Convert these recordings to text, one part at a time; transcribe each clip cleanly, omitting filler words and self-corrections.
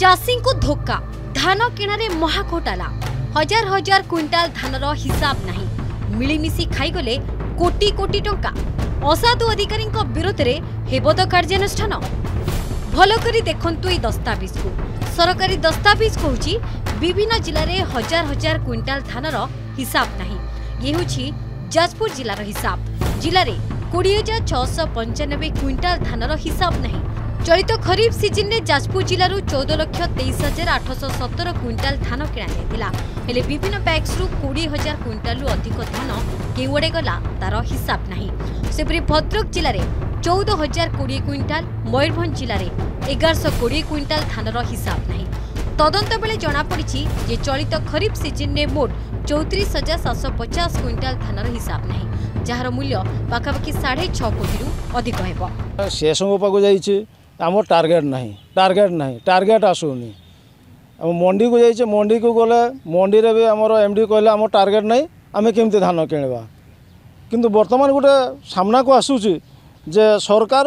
चाषी को धोखा धान किणारे महाघोटाला हजार हजार क्विंटाल धानर हिसाब नहीं मिलीमिशी खाईगले कोटी कोटी टंका असाधु अधिकारी विरोध में हेबद कार्यानुष्ठान भल करी देखंतु ए दस्तावेज को सरकारी दस्तावेज कहूची विभिन्न जिले में हजार हजार क्विंटाल धानर हिसाब नहीं ये होची जाजपुर जिलार हिसाब जिले में 20,695 क्विंटाल धानर हिसाब नहीं चलित खरीफ सीजन में जाजपुर जिलूर 14,23,817 क्विंटाल धान किणा हेले विभिन्न बैग्स 20,000 क्विंटाल अधिक धान केउड़े गला तार हिसाब नहीं सेपरी भद्रक जिले में 14,020 क्विंटाल मयूरभंज जिले में 1,120 क्विंटाल धानर हिसाब नहीं तदंत बेले जनापड़ी जे चलित खरीफ सीजन में मोट 34,750 क्विंटाल धानर हिसाब नहीं जार मूल्य पाखापाखि 6.5 कोटी अधिक है शेष आम टार्गेट नहीं टार्गेट आसुनी मंडी को जाइए मंडी को गले मंडी रे भी आमर एमडी कहले आम टार्गेट नहीं आम केमती धान किणवा किंतु वर्तमान गोटे सामना को आसूची जे सरकार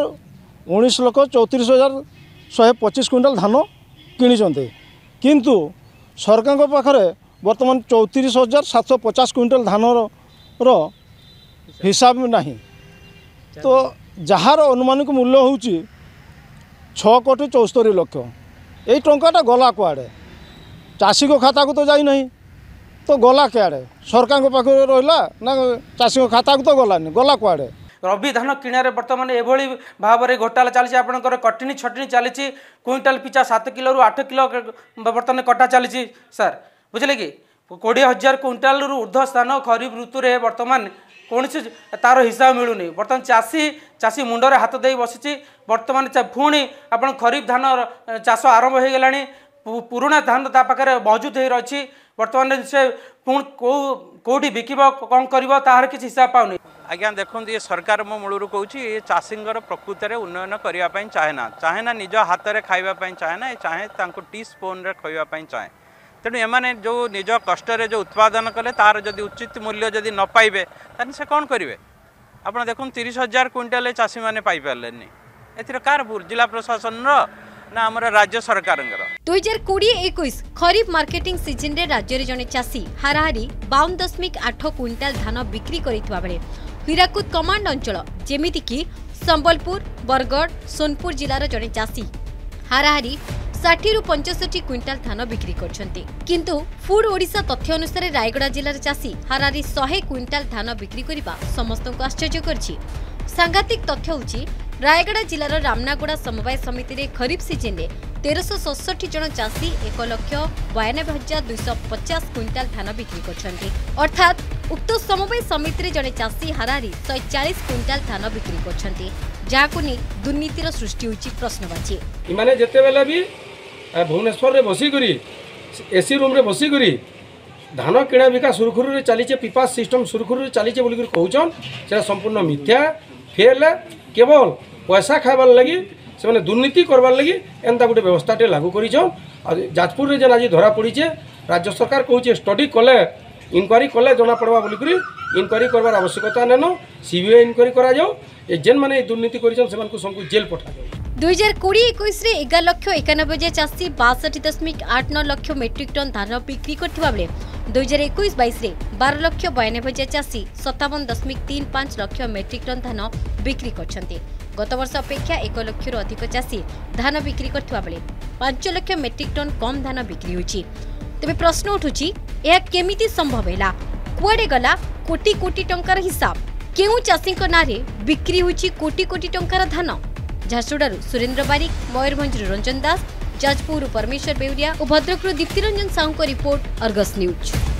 19,34,125 क्विंटाल धान किणी किंतु सरकार पाखरे वर्तमान 34,750 क्विंटाल धान हिसाब नहीं तो जार अनुमानिक मूल्य होची 6,74,00,000 यही टंकाटा गला कुआड़े चाषी को खाता को तो जाई नहीं तो गला क्या सरकार को पाखे रहा ना चाषी को खाता को तो गलानी गला कुआड़े रबी धान किणारे बर्तमान एभली भाव में घोटाला चली आपंकर कटनी छटनी चली क्विंटाल पिछा 7 किलो रु 8 किलो बर्तमान कटा चली सर बुझे कि 20,000 क्विंटाल ऊर्ध्व स्थान खरीफ ऋतु में बर्तमान कौन तार हिसाब मिलूनी बर्तमान चाषी मुंडरे हाथ दे बसी बर्तमान पुणी आप खरीफ धान चाष आरंभ हो गला पुराणा धान पाखे मौजूद हो रही बर्तमान से कौटी बिक कौन कर तार किसी हिसाब पाऊनी आज्ञा देखो ये सरकार मो मूलर कहूँ ये चाषी प्रकृत में उन्नयन करने चाहेना निज हाथ में खावाई चाहेना चाहे टी स्पून खावाई चाहे तेणु एमाने जो निज कष्ट जो उत्पादन कले तार जदि उचित मूल्य जदि न पाइबे ताने से कौन करेंगे आप देखो 30,000 क्विंटाल चाषी मैंने पाइपारे ए कार भूल जिला प्रशासन ना आम राज्य सरकार 2020-21 खरीफ मार्केटिंग सीजन रे राज्य रे जने चाषी हाराहारी 52.8 क्विंटाल धान बिक्री करितबा बेले हीराकुद कमांड अंचल जेमिति कि संबलपुर बरगढ़ सोनपुर जिलार जने चाषी हाराहारी 60 रु 65 क्विंटाल धान बिक्री करछन्ते किंतु फूड ओडिशा तथ्य अनुसार रायगड़ा जिलार चाषी हाराहारी 100 क्विंटाल धान बिक्री करिबा समस्त को आश्चर्य करछि सांघातिक तथ्य होछि रायगड़ा जिलार रामनागुड़ा समवाय समिति रे खरीफ सीजन में 1367 जन चाषी 1,92,250 क्विंटाल धान बिक्री करछन्ते अर्थात उक्त समवाय समिति रे जने चाषी हाराहारी 140 क्विंटाल धान बिक्री करछन्ते जाहाकु नै दुर्नीतिर सृष्टि होछि प्रश्नवाची इमाने जेते बेले भी भुवनेश्वर रे बसी करी एसी रूम रे बसी करी धान किणा बिका सुरखुरु रे चली पिपास सिस्टम सुरखुरु रे चली बोली कहउछन से संपूर्ण मिथ्या फेल केवल पैसा खाइबार लगी से दुर्नीति करबार लगी एंता गोटे व्यवस्थाटे लागू करिछन जाजपुर रे जेन आज धरा पड़ीचे राज्य सरकार कहूचे स्टडी कले इनक्वारी कले जना पड़वा बोलिक इनक्वारी करबार आवश्यकता नेन सीबीआई इनक्वारी करा जाओ ए जेन माने दुर्नीति करिछन सेमान को सबको जेल पठा जाओ 2020-21 रे 11,91,000 चाषी 62.89 लाख मेट्रिक टन धान बिक्री करथिबा बेले 2021-22 रे 12,92,000 चाषी 57.35 लाख मेट्रिक टन धान बिक्री करछन्ते गत वर्ष अपेक्षा 1 लाख रु अधिक चाषी धान बिक्री करथिबा बेले 5 लाख मेट्रिक टन कम धान बिक्री होछि तबे प्रश्न उठुछि एहा केमिति संभव हैला कुआडे गला कोटी कोटी टंकार हिसाब केउ चाषी को नारे बिक्री होछि कोटी कोटी टंकार धान झारसुगुड़ारू सुरेंद्र बारिक मयूरभंज रंजन दास जाजपुर परमेश्वर बेउरिया और भद्रक दीप्ति रंजन साहू को रिपोर्ट अर्गस न्यूज।